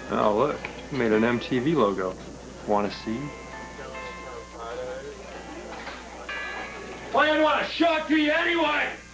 Oh, look. You made an MTV logo. Want to see? Well, I didn't want to shock to you anyway!